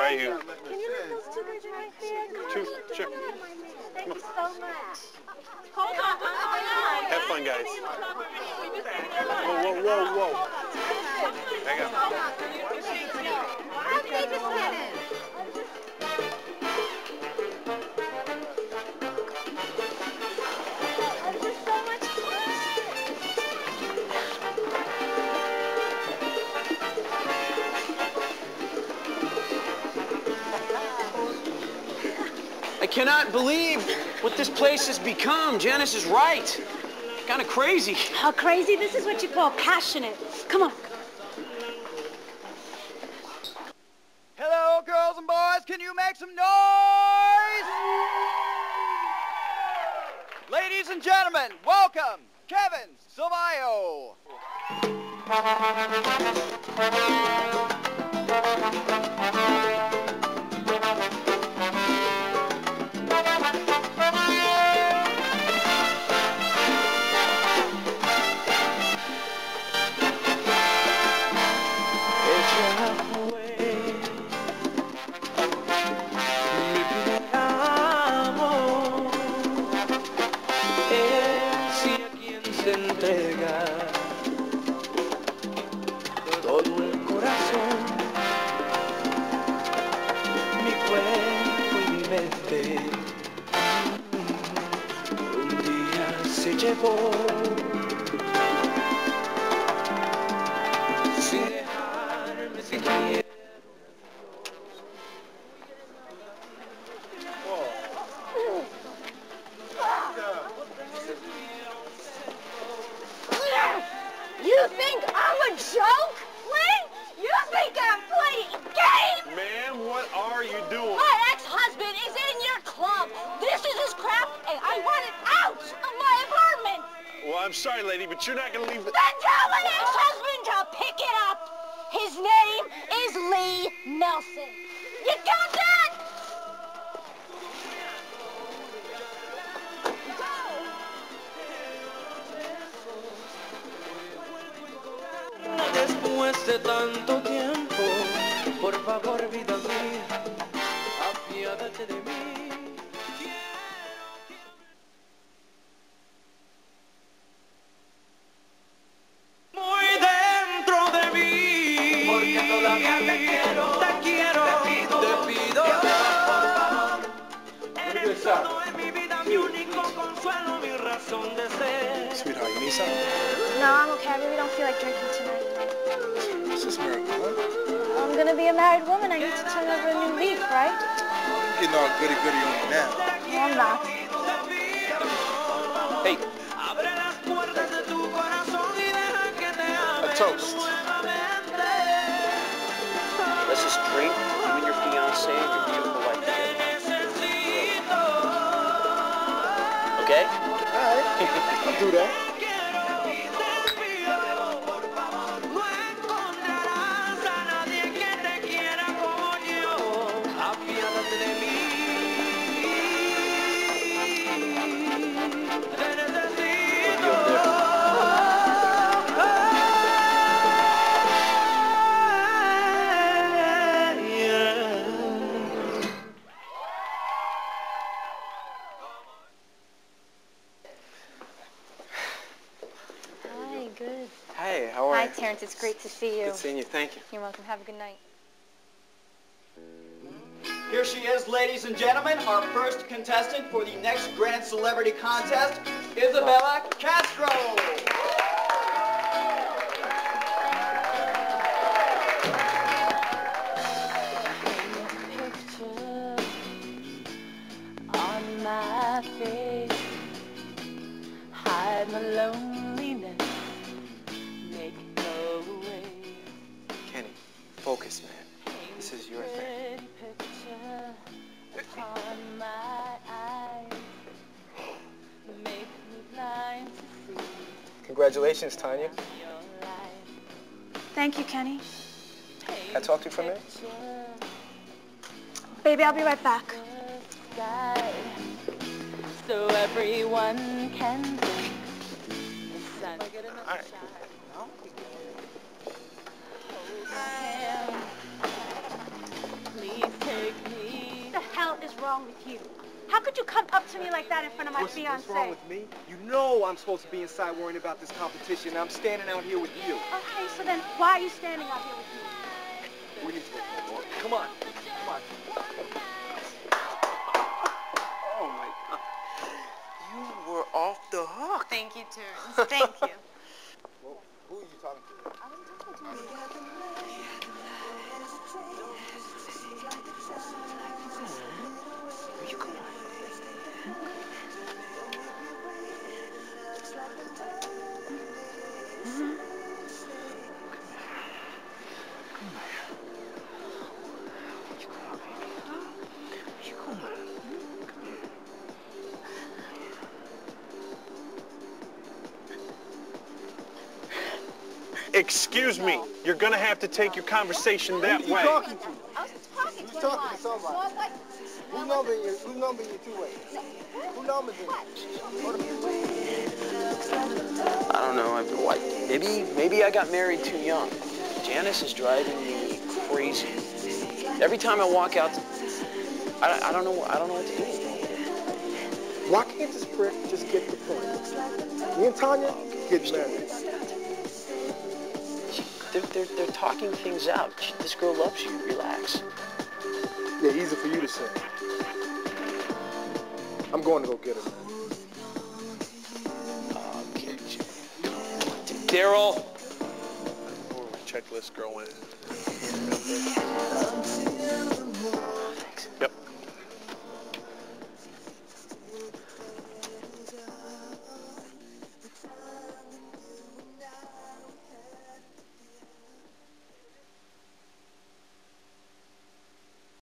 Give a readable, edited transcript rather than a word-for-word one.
right here. Can you let those two guys right there? Two, sure. Thank you so much. Have fun, guys. Whoa, whoa, whoa, whoa. Hang on. How did they just get in? This is so much fun. I cannot believe what this place has become. Janice is right. Kind of crazy. How crazy? This is what you call passionate. Come on. Hello, girls and boys. Can you make some noise? Ladies and gentlemen, welcome, Kevin Ceballo. You think I'm a joke, Lynn? You think I'm playing games? Ma'am, what are you doing? My ex-husband is in your club. This is his crap, and I want it out of my apartment. Well, I'm sorry, lady, but you're not going to leave the... Then tell my ex-husband to pick it up. His name is Lee Nelson. You got that? Después de tanto tiempo, por favor, vida mía, apiádate de mí. Muy dentro de mí, porque todavía te quiero, te pido, por favor. Eres todo en mi vida, mi único consuelo, mi razón de ser. Sweetheart, you need something? No, I'm okay. I really don't feel like drinking tonight. It's just miracle, huh? I'm gonna be a married woman. I need to turn over a new leaf, right? You're getting all goody-goody on me now. No, I'm not. Hey, A toast. let's just drink, you and your fiancé and your beautiful wife together. Okay? All right. I'll do that. Hey, how are Hi, you? Terrence. It's great to see you. Good seeing you. Thank you. You're welcome. Have a good night. Here she is, ladies and gentlemen, our first contestant for the next Grand Celebrity Contest, Isabella Castro. On my face, hide my loneliness, make no way. Kenny, focus, man. This is your thing. On my eyes, make me blind to see. Congratulations, Tanya. Thank you, Kenny. Can I talk to you for a minute? Baby, I'll be right back. So everyone can think the sun. All right. Please What the hell is wrong with you? How could you come up to me like that in front of my fiancé? What's wrong with me? You know I'm supposed to be inside worrying about this competition. I'm standing out here with you. Okay, so then why are you standing out here with me? We need to go. Come on. Come on. Oh, my God. You were off the hook. Thank you, Terrence. Thank you. Well, who are you talking to? I was talking to you. You come on. Excuse me. You're gonna have to take your conversation that way. Talking to? I was talking Who's talking to somebody? Well, what? Who's numbering you two-way? Who numbers you? I don't know. Maybe I got married too young. Janice is driving me crazy. Every time I walk out, I don't know what to do. Why can't this prick just get the point? Me and Tanya get married. They're talking things out. This girl loves you. Relax. Yeah, easy for you to say. I'm going to go get her, man. Okay, Daryl. Checklist girl went.